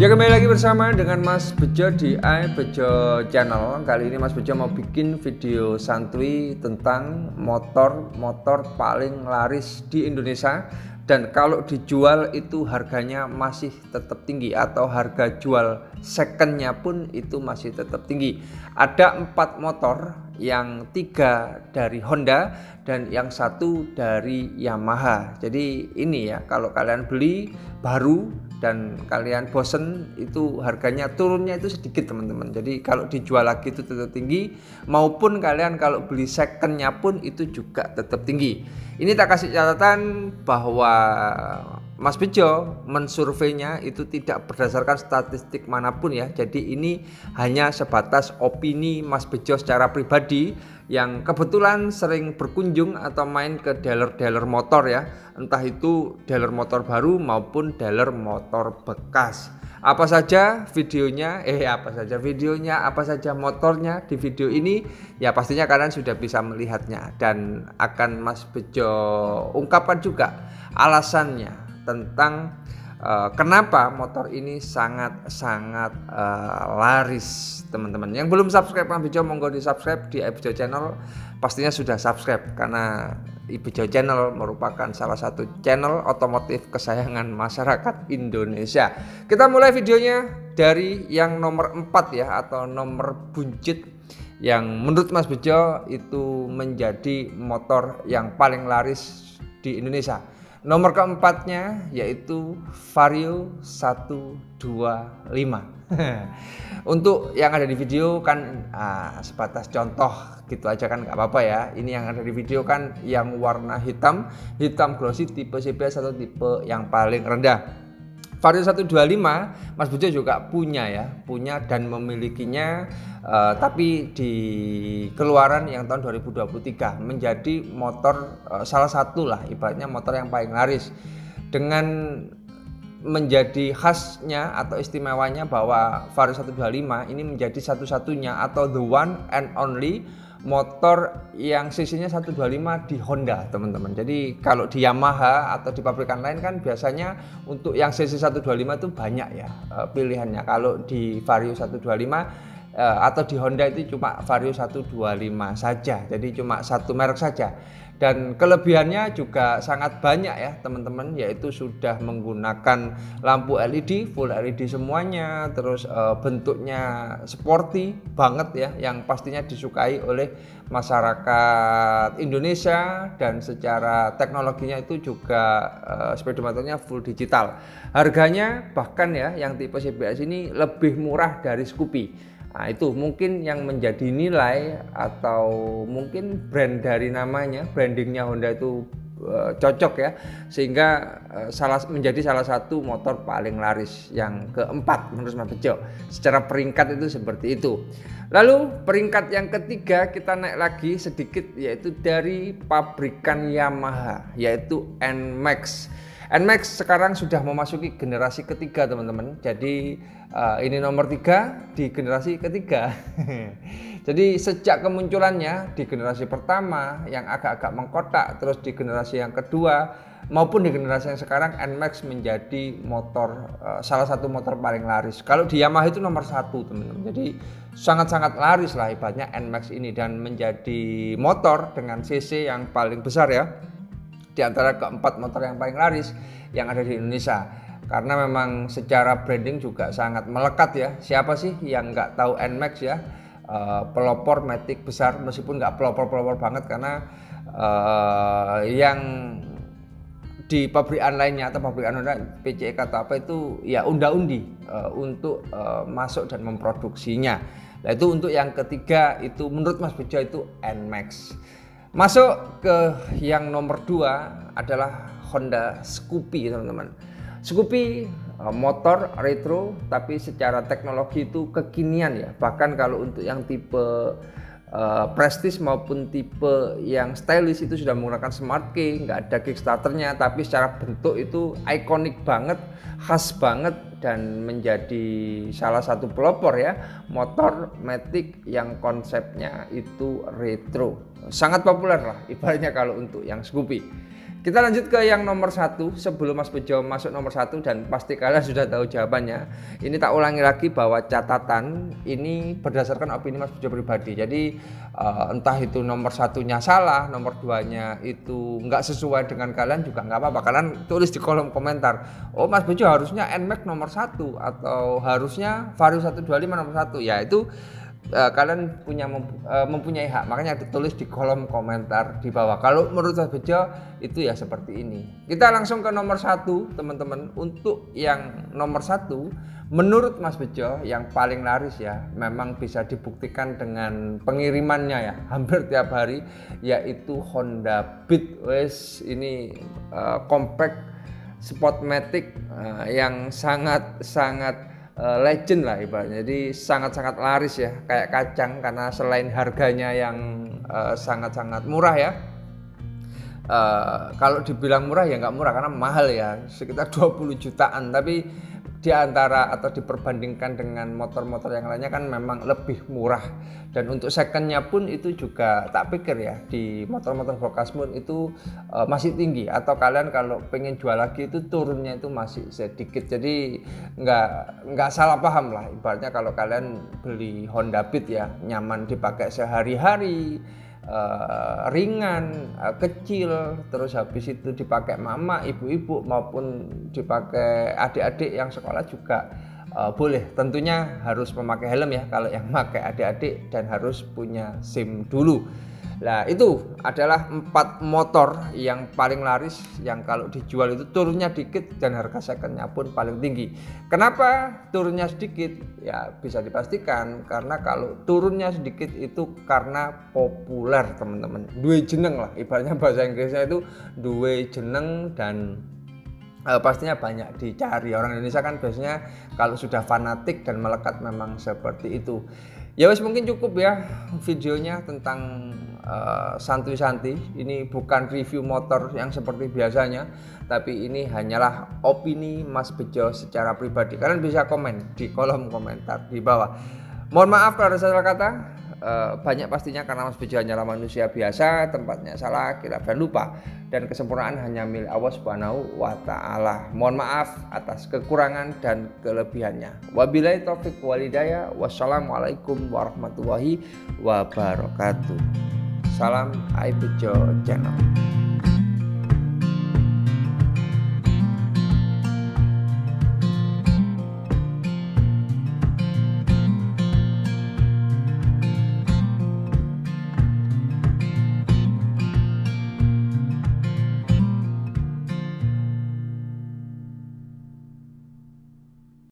Ya, kembali lagi bersama dengan Mas Bejo di iBejo Channel. Kali ini Mas Bejo mau bikin video santuy tentang motor paling laris di Indonesia. Dan kalau dijual itu harganya masih tetap tinggi, atau harga jual secondnya pun itu masih tetap tinggi. Ada 4 motor, yang 3 dari Honda dan yang 1 dari Yamaha. Jadi ini ya, kalau kalian beli baru dan kalian bosen, itu harganya turunnya itu sedikit teman-teman. Jadi kalau dijual lagi itu tetap tinggi, maupun kalian kalau beli secondnya pun itu juga tetap tinggi. Ini tak kasih catatan bahwa Mas Bejo mensurveinya itu tidak berdasarkan statistik manapun ya. Jadi ini hanya sebatas opini Mas Bejo secara pribadi yang kebetulan sering berkunjung atau main ke dealer-dealer motor ya, entah itu dealer motor baru maupun dealer motor bekas. Apa saja videonya, apa saja motornya di video ini, ya pastinya kalian sudah bisa melihatnya, dan akan Mas Bejo ungkapkan juga alasannya tentang kenapa motor ini sangat laris teman-teman. Yang belum subscribe Mas Bejo, monggo di subscribe di iBejo Channel. Pastinya sudah subscribe karena iBejo Channel merupakan salah satu channel otomotif kesayangan masyarakat Indonesia. Kita mulai videonya dari yang nomor 4 ya, atau nomor buncit, yang menurut Mas Bejo itu menjadi motor yang paling laris di Indonesia. Nomor keempatnya yaitu Vario 125. Untuk yang ada di video kan sebatas contoh gitu aja kan, nggak apa-apa ya. Ini yang ada di video kan yang warna hitam glossy, tipe CBS atau tipe yang paling rendah. Vario 125 Mas Bejo juga punya dan memilikinya, tapi di keluaran yang tahun 2023 menjadi motor salah satu lah ibaratnya motor yang paling laris, dengan menjadi khasnya atau istimewanya bahwa Vario 125 ini menjadi satu-satunya atau the one and only motor yang cc-nya 125 di Honda teman-teman. Jadi kalau di Yamaha atau di pabrikan lain kan biasanya untuk yang cc 125 itu banyak ya pilihannya. Kalau di Vario 125 atau di Honda itu cuma Vario 125 saja. Jadi cuma satu merek saja. Dan kelebihannya juga sangat banyak ya teman-teman, yaitu sudah menggunakan lampu LED, full LED semuanya, terus bentuknya sporty banget ya, yang pastinya disukai oleh masyarakat Indonesia, dan secara teknologinya itu juga speedometernya full digital. Harganya bahkan ya yang tipe CBS ini lebih murah dari Scoopy. Nah, itu mungkin yang menjadi nilai atau mungkin brand dari namanya, brandingnya Honda itu cocok ya, sehingga menjadi salah satu motor paling laris yang keempat menurut Mas Bejo. Secara peringkat itu seperti itu. Lalu peringkat yang ketiga kita naik lagi sedikit, yaitu dari pabrikan Yamaha, yaitu NMAX. NMAX sekarang sudah memasuki generasi ketiga teman-teman. Jadi ini nomor 3 di generasi ketiga. Jadi sejak kemunculannya di generasi pertama yang agak-agak mengkotak, terus di generasi yang kedua maupun di generasi yang sekarang, NMAX menjadi motor salah satu motor paling laris. Kalau di Yamaha itu nomor 1 teman-teman. Jadi sangat-sangat laris lah ibaratnya NMAX ini, dan menjadi motor dengan cc yang paling besar ya di antara keempat motor yang paling laris yang ada di Indonesia. Karena memang secara branding juga sangat melekat ya. Siapa sih yang nggak tahu NMAX ya, pelopor matic besar, meskipun nggak pelopor banget, karena yang di pabrikan lainnya atau pabrikan Honda, PCE atau apa itu ya unda-undi untuk masuk dan memproduksinya. Nah, itu untuk yang ketiga, itu menurut Mas Bejo itu NMAX. Masuk ke yang nomor 2 adalah Honda Scoopy teman-teman. Scoopy motor retro tapi secara teknologi itu kekinian ya. Bahkan kalau untuk yang tipe prestige maupun tipe yang stylish itu sudah menggunakan smart key, nggak ada kickstarternya, tapi secara bentuk itu ikonik banget, khas banget, dan menjadi salah satu pelopor ya motor matic yang konsepnya itu retro. Sangat populer lah ibaratnya kalau untuk yang Scoopy. Kita lanjut ke yang nomor 1 sebelum Mas Bejo masuk nomor 1, dan pasti kalian sudah tahu jawabannya. Ini tak ulangi lagi bahwa catatan ini berdasarkan opini Mas Bejo pribadi. Jadi entah itu nomor 1-nya salah, nomor 2-nya itu nggak sesuai dengan kalian juga nggak apa-apa. Kalian tulis di kolom komentar. Oh, Mas Bejo harusnya NMAX nomor 1 atau harusnya Vario 125 nomor 1. Ya itu kalian mempunyai hak, makanya ditulis di kolom komentar di bawah. Kalau menurut Mas Bejo itu ya seperti ini. Kita langsung ke nomor 1 teman-teman. Untuk yang nomor 1 menurut Mas Bejo yang paling laris ya, memang bisa dibuktikan dengan pengirimannya ya hampir tiap hari, yaitu Honda Beat. Ini compact Sportmatic yang sangat legend lah ibaratnya. Jadi sangat-sangat laris ya, kayak kacang, karena selain harganya yang sangat-sangat murah ya. Kalau dibilang murah ya nggak murah karena mahal ya, sekitar 20 jutaan, tapi di antara atau diperbandingkan dengan motor-motor yang lainnya kan memang lebih murah. Dan untuk secondnya pun itu juga tak pikir ya, di motor-motor bekas pun itu masih tinggi, atau kalian kalau pengen jual lagi itu turunnya itu masih sedikit. Jadi nggak salah paham lah ibaratnya, kalau kalian beli Honda Beat ya nyaman dipakai sehari-hari, ringan, kecil, terus habis itu dipakai mama, ibu-ibu maupun dipakai adik-adik yang sekolah juga boleh. Tentunya harus memakai helm ya kalau yang pakai adik-adik, dan harus punya SIM dulu. Nah, itu adalah 4 motor yang paling laris, yang kalau dijual itu turunnya dikit dan harga secondnya pun paling tinggi. Kenapa turunnya sedikit? Ya bisa dipastikan karena kalau turunnya sedikit itu karena populer teman-teman. Duwe jeneng lah, ibaratnya bahasa Inggrisnya itu duwe jeneng, dan pastinya banyak dicari. Orang Indonesia kan biasanya kalau sudah fanatik dan melekat memang seperti itu. Ya wes, mungkin cukup ya videonya tentang santuy-santuy. Ini bukan review motor yang seperti biasanya, tapi ini hanyalah opini Mas Bejo secara pribadi. Kalian bisa komen di kolom komentar di bawah. Mohon maaf kalau ada salah kata. Banyak pastinya karena Mas Bejo hanyalah manusia biasa, tempatnya salah, kira dan lupa, dan kesempurnaan hanya milik Allah Subhanahu wa Ta'ala. Mohon maaf atas kekurangan dan kelebihannya. Wabillahi taufiq wal hidayah. Wassalamualaikum warahmatullahi wabarakatuh. Salam iBejo Channel.